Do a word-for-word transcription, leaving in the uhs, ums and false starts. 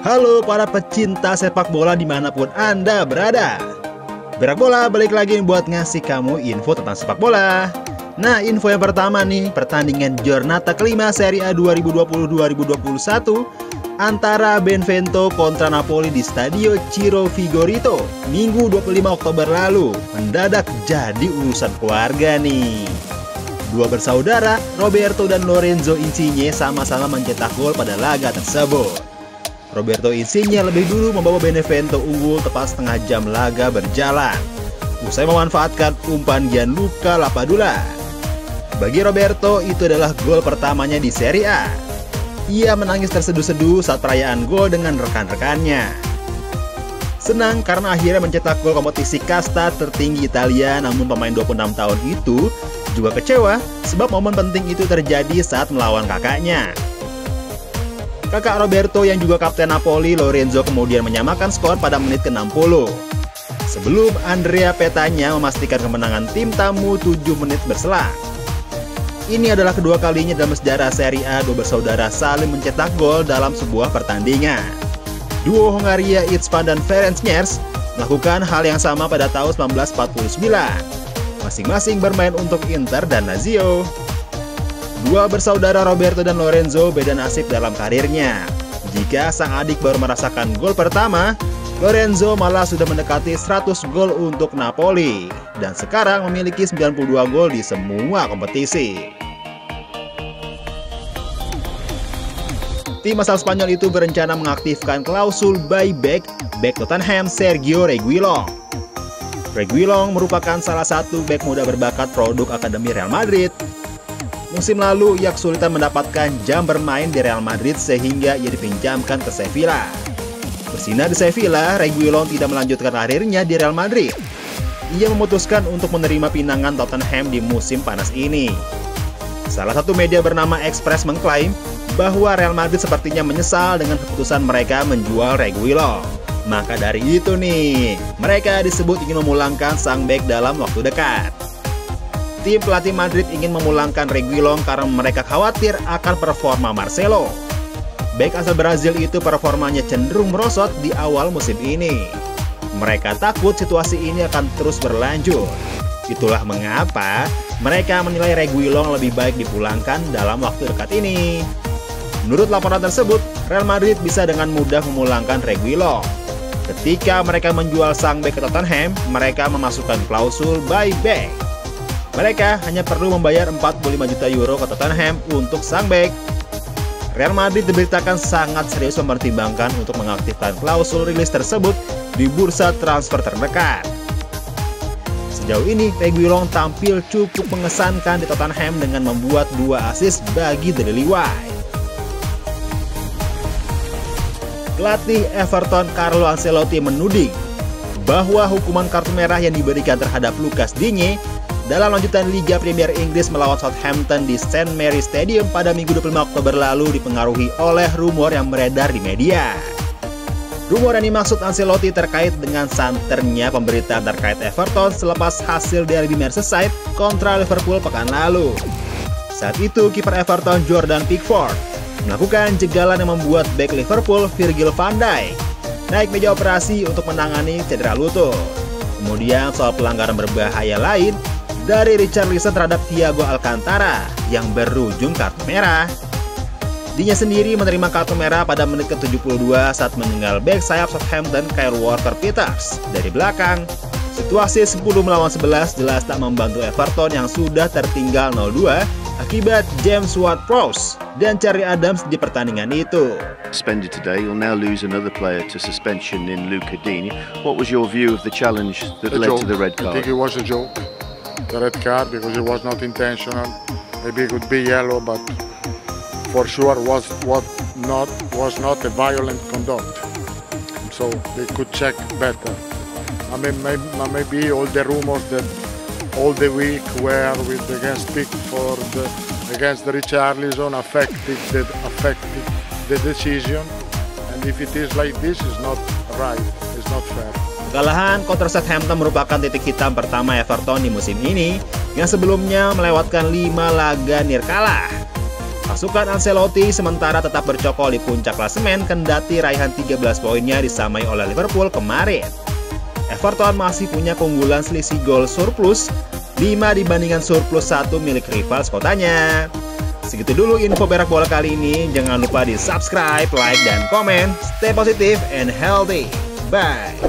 Halo para pecinta sepak bola dimanapun Anda berada. Berak Bola balik lagi buat ngasih kamu info tentang sepak bola. Nah, info yang pertama nih, pertandingan Giornata kelima Serie A dua ribu dua puluh dua ribu dua puluh satu antara Benevento kontra Napoli di Stadio Ciro Vigorito Minggu dua puluh lima Oktober lalu mendadak jadi urusan keluarga nih. Dua bersaudara, Roberto dan Lorenzo Insigne sama-sama mencetak gol pada laga tersebut. Roberto Insigne lebih dulu membawa Benevento unggul tepat setengah jam laga berjalan, usai memanfaatkan umpan Gianluca Lapadula. Bagi Roberto, itu adalah gol pertamanya di Serie A. Ia menangis terseduh-seduh saat perayaan gol dengan rekan-rekannya. Senang karena akhirnya mencetak gol kompetisi kasta tertinggi Italia, namun pemain dua puluh enam tahun itu juga kecewa sebab momen penting itu terjadi saat melawan kakaknya. Kakak Roberto yang juga kapten Napoli, Lorenzo, kemudian menyamakan skor pada menit ke enam puluh. Sebelum Andrea Petagna memastikan kemenangan tim tamu tujuh menit berselang. Ini adalah kedua kalinya dalam sejarah Serie A dua bersaudara saling mencetak gol dalam sebuah pertandingan. Duo Hongaria Itzpan dan Ferenc Nyers melakukan hal yang sama pada tahun seribu sembilan ratus empat puluh sembilan. Masing-masing bermain untuk Inter dan Lazio. Dua bersaudara Roberto dan Lorenzo beda nasib dalam karirnya. Jika sang adik baru merasakan gol pertama, Lorenzo malah sudah mendekati seratus gol untuk Napoli dan sekarang memiliki sembilan puluh dua gol di semua kompetisi. Tim asal Spanyol itu berencana mengaktifkan klausul buyback bek Tottenham Sergio Reguilón. Reguilón merupakan salah satu bek muda berbakat produk Akademi Real Madrid. Musim lalu ia kesulitan mendapatkan jam bermain di Real Madrid sehingga ia dipinjamkan ke Sevilla. Bersinar di Sevilla, Reguilón tidak melanjutkan karirnya di Real Madrid. Ia memutuskan untuk menerima pinangan Tottenham di musim panas ini. Salah satu media bernama Express mengklaim bahwa Real Madrid sepertinya menyesal dengan keputusan mereka menjual Reguilón. Maka dari itu nih, mereka disebut ingin memulangkan sang bek dalam waktu dekat. Tim pelatih Madrid ingin memulangkan Reguilón karena mereka khawatir akan performa Marcelo. Bek asal Brazil itu performanya cenderung merosot di awal musim ini. Mereka takut situasi ini akan terus berlanjut. Itulah mengapa mereka menilai Reguilón lebih baik dipulangkan dalam waktu dekat ini. Menurut laporan tersebut, Real Madrid bisa dengan mudah memulangkan Reguilón. Ketika mereka menjual sang bek ke Tottenham, mereka memasukkan klausul buyback. Mereka hanya perlu membayar empat puluh lima juta euro ke Tottenham untuk sang bek. Real Madrid diberitakan sangat serius mempertimbangkan untuk mengaktifkan klausul rilis tersebut di bursa transfer terdekat. Sejauh ini, Reguilón tampil cukup mengesankan di Tottenham dengan membuat dua assist bagi The Lily White. Pelatih Everton Carlo Ancelotti menuding bahwa hukuman kartu merah yang diberikan terhadap Lucas Digne dalam lanjutan Liga Premier Inggris melawan Southampton di Saint Mary Stadium pada Minggu dua puluh lima Oktober lalu dipengaruhi oleh rumor yang beredar di media. Rumor yang dimaksud Ancelotti terkait dengan santernya pemberitaan terkait Everton selepas hasil derby Merseyside kontra Liverpool pekan lalu. Saat itu kiper Everton Jordan Pickford melakukan jegalan yang membuat bek Liverpool Virgil van Dijk naik meja operasi untuk menangani cedera lutut. Kemudian soal pelanggaran berbahaya lain dari Richarlison terhadap Thiago Alcantara yang berujung kartu merah. Dinya sendiri menerima kartu merah pada menit ke tujuh puluh dua saat meninggal bek sayap Southampton Kyle Walker-Peters dari belakang. Situasi sepuluh melawan sebelas jelas tak membantu Everton yang sudah tertinggal nol dua akibat James Ward-Prowse dan Charlie Adams di pertandingan itu. Suspended today, you'll now lose another player to suspension in Luca Digne. What was your view of the challenge that A led joke. to the red card? I think it was a joke. The red card because it was not intentional. Maybe it could be yellow, but for sure was what not was not a violent conduct. So they could check better. I mean, maybe, maybe all the rumors that all the week were with against Pickford against the Richarlison affected the affected the decision. And if it is like this, it's not right. It's not fair. Kekalahan kontra Southampton merupakan titik hitam pertama Everton di musim ini yang sebelumnya melewatkan lima laga nirkalah. Pasukan Ancelotti sementara tetap bercokol di puncak klasemen kendati raihan tiga belas poinnya disamai oleh Liverpool kemarin. Everton masih punya keunggulan selisih gol surplus lima dibandingkan surplus satu milik rival sekotanya. Segitu dulu info Berak Bola kali ini. Jangan lupa di subscribe, like, dan komen. Stay positive and healthy. Bye.